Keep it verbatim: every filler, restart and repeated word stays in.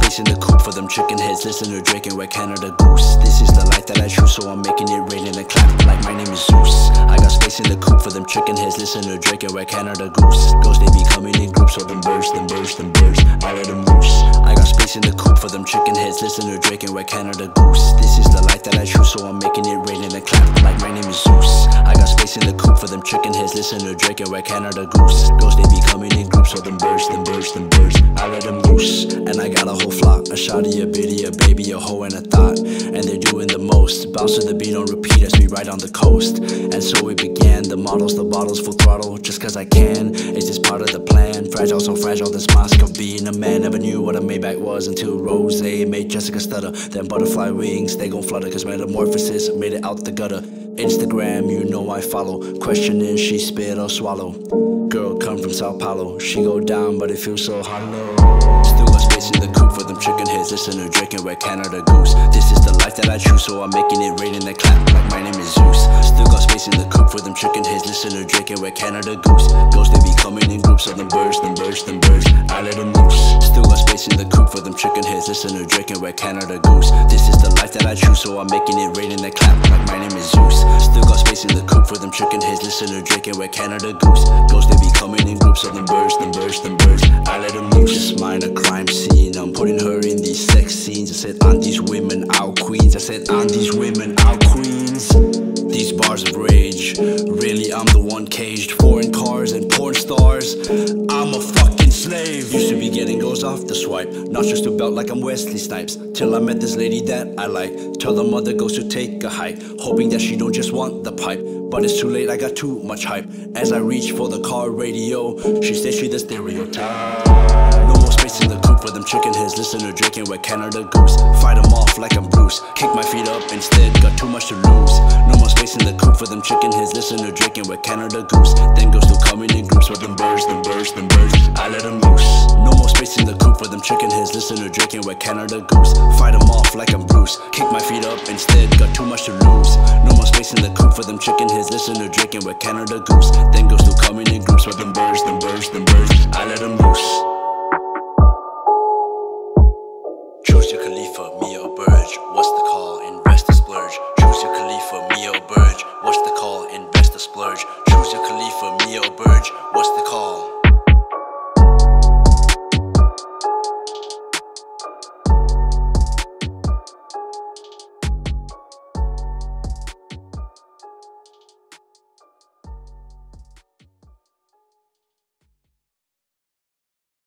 space in the coupe for them chicken heads. Listen to Drake and wear Canada Goose. This is the life that I choose, so I'm making it rain and a clap like my name is Zeus. I got space in the coupe for them chicken heads. Listen to Drake and wear Canada Goose. Ghosts, they be coming in groups, so them birds, them birds, them birds, I let them loose. I got space in the coupe for them chicken heads. Listen to Drake and wear Canada Goose. This is the life that I choose, so I'm making it rain and a clap like my name is Zeus. I got space in the coupe for them chicken heads. Listen to Drake and wear Canada Goose. Ghosts, they be coming in groups, so them birds, them birds, them birds, I let them loose. And I got a whole flock, a shawty, a biddy, a baby, a hoe, and a thought. And they're doing the most. Bounce to the beat on repeat as we ride on the coast. And so it began. The models, the bottles, full throttle, just cause I can. It's just part of the plan. Fragile, so fragile, this mask of being a man. Never knew what a Maybach was until Rose made Jessica stutter. Then butterfly wings, they gon' flutter, cause metamorphosis made it out the gutter. Instagram, you know I follow. Question is, she spit or swallow. Girl come from Sao Paulo. She go down, but it feels so hollow. Still got space in the coupe for them chicken heads. Listen to Drake and wear Canada Goose. This is the life that I choose, so I'm making it rain and a clap like my name is Zeus. Still got space in the coupe for them chicken heads. Listen to Drake and wear Canada Goose. Ghosts, they be coming in groups, so them birds, them birds, them birds, I let them loose. Still got space in the coupe for them chicken heads. Listen to Drake and wear Canada Goose. This is the life that I choose, so I'm making it rain and a clap like my name is Zeus. Still got space in the coupe for them chicken heads. Listen to Drake and wear Canada Goose. Ghosts, they be coming in groups, so them birds, them birds, them birds, I let them loose. Just mind a crime scene, I'm putting her in these sex scenes. I said on these women, out queens. I said on these women, out queens. These bars of rage, really I'm the one caged. Foreign cars and porn stars, I'm a fucking slave. Used to be getting goes off the swipe, not just to belt like I'm Wesley Snipes. Till I met this lady that I like. Tell the mother goes to take a hike, hoping that she don't just want the pipe. But it's too late, I got too much hype. As I reach for the car radio, she says she the stereotype. No more space in the coupe for them chicken heads. Listen to Drake and wear Canada Goose. Fight them off like I'm Bruce, kick my feet up instead, got too much to lose. No more space in the coupe for them chicken heads. Listen to Drake and wear Canada Goose. Then goes to coming in groups with them birds, them birds, them birds, I let them loose. No more space in the coupe for them chicken heads. Listen to Drake and wear Canada Goose. Fight them off like I'm Bruce, kick my feet up instead, got too much to lose. No more space in the coupe for them chicken heads. Listen to Drake and wear Canada Goose. Then goes to coming in groups with them birds, them birds, them birds, I let them loose. Choose your Khalifa, me or Burge. What's the call? Invest or splurge. Choose your Khalifa, me or Burge. What's the call? Invest or splurge. Choose your Khalifa, me or Burge. What's the call?